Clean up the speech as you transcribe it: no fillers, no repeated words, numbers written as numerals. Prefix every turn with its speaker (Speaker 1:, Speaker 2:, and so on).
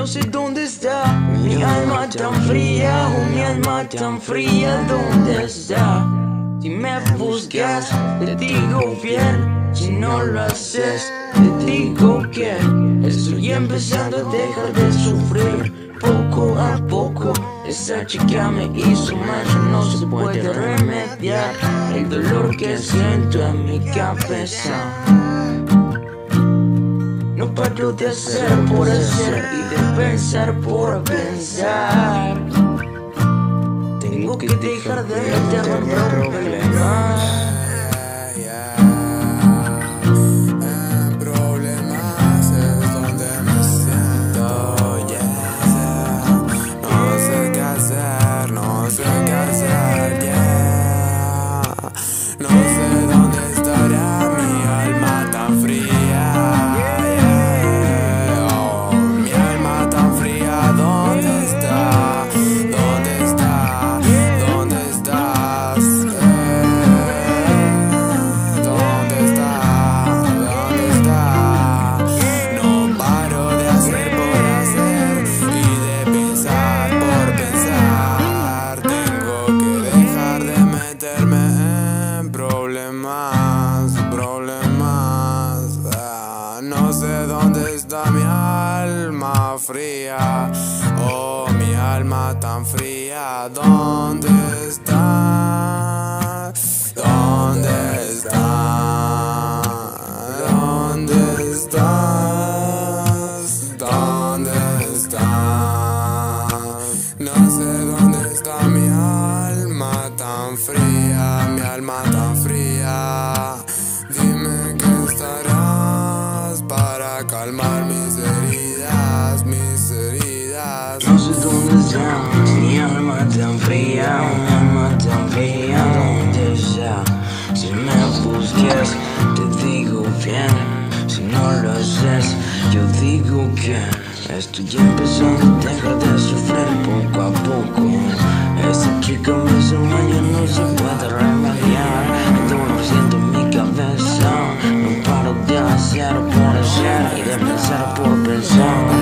Speaker 1: No sé dónde está mi alma tan fría, oh mi alma tan fría, ¿dónde está? Si me buscas, te digo bien, si no lo haces, te digo que estoy empezando a dejar de sufrir. Poco a poco, esa chica me hizo mal, no se puede remediar el dolor que siento en mi cabeza. No paro de hacer por hacer y de pensar por pensar. Tengo que dejar de meterme en problemas.
Speaker 2: No sé dónde estará mi alma tan fría, oh, mi alma tan fría, ¿dónde está? ¿Dónde está? ¿Dónde estás? ¿Dónde está? ¿Dónde está? No paro de hacer por hacer y de pensar por pensar. Tengo que dejar de meterme problemas, no sé dónde está mi alma fría, oh mi alma tan fría, ¿dónde está? ¿Dónde está? ¿Dónde estás? ¿Dónde estás? No sé dónde está mi alma tan fría, mi alma tan fría. Dime que estarás para calmar mis heridas, mis heridas.
Speaker 1: No sé dónde está mi alma tan fría, mi alma tan fría, ¿dónde está? Si me buscas, te digo bien, si no lo haces, yo digo que estoy empezando a dejar de sufrir poco a poco. Esa chica me hizo mal, ya no se puede remediar el dolor siento en mi cabeza. No paro de hacer por hacer y de pensar por pensar.